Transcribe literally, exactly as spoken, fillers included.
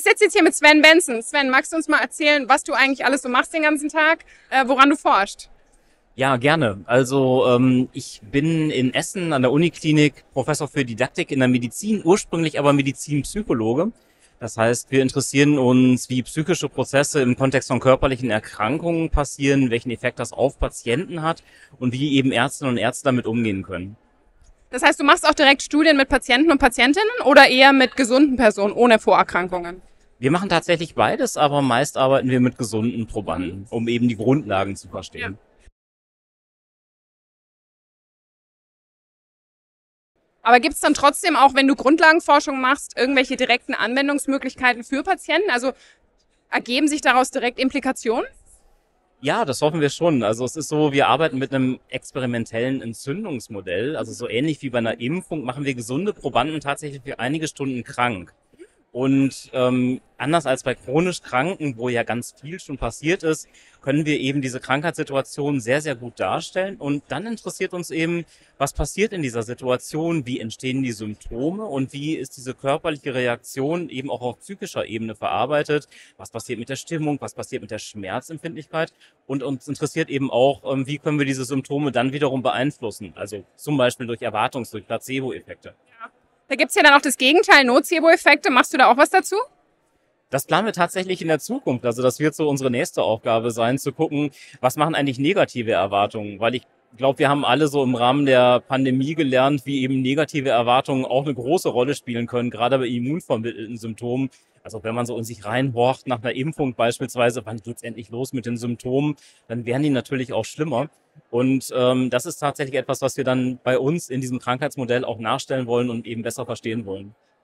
sitze jetzt hier mit Sven Benson. Sven, magst du uns mal erzählen, was du eigentlich alles so machst den ganzen Tag, äh, woran du forschst? Ja, gerne. Also ähm, ich bin in Essen an der Uniklinik Professor für Didaktik in der Medizin, ursprünglich aber Medizinpsychologe. Das heißt, wir interessieren uns, wie psychische Prozesse im Kontext von körperlichen Erkrankungen passieren, welchen Effekt das auf Patienten hat und wie eben Ärztinnen und Ärzte damit umgehen können. Das heißt, du machst auch direkt Studien mit Patienten und Patientinnen oder eher mit gesunden Personen ohne Vorerkrankungen? Wir machen tatsächlich beides, aber meist arbeiten wir mit gesunden Probanden, um eben die Grundlagen zu verstehen. Aber gibt es dann trotzdem auch, wenn du Grundlagenforschung machst, irgendwelche direkten Anwendungsmöglichkeiten für Patienten? Also ergeben sich daraus direkt Implikationen? Ja, das hoffen wir schon. Also es ist so, wir arbeiten mit einem experimentellen Entzündungsmodell. Also so ähnlich wie bei einer Impfung machen wir gesunde Probanden tatsächlich für einige Stunden krank. Und ähm, anders als bei chronisch Kranken, wo ja ganz viel schon passiert ist, können wir eben diese Krankheitssituation sehr, sehr gut darstellen. Und dann interessiert uns eben, was passiert in dieser Situation, wie entstehen die Symptome und wie ist diese körperliche Reaktion eben auch auf psychischer Ebene verarbeitet, was passiert mit der Stimmung, was passiert mit der Schmerzempfindlichkeit. Und uns interessiert eben auch, ähm, wie können wir diese Symptome dann wiederum beeinflussen, also zum Beispiel durch Erwartungs-, durch Placebo-Effekte. Da gibt's ja dann auch das Gegenteil, Nocebo-Effekte. Machst du da auch was dazu? Das planen wir tatsächlich in der Zukunft. Also das wird so unsere nächste Aufgabe sein, zu gucken, was machen eigentlich negative Erwartungen. Weil ich glaube, wir haben alle so im Rahmen der Pandemie gelernt, wie eben negative Erwartungen auch eine große Rolle spielen können, gerade bei immunvermittelten Symptomen. Also wenn man so in sich reinhorcht nach einer Impfung beispielsweise, wann geht's endlich los mit den Symptomen, dann werden die natürlich auch schlimmer. Und ähm, das ist tatsächlich etwas, was wir dann bei uns in diesem Krankheitsmodell auch nachstellen wollen und eben besser verstehen wollen.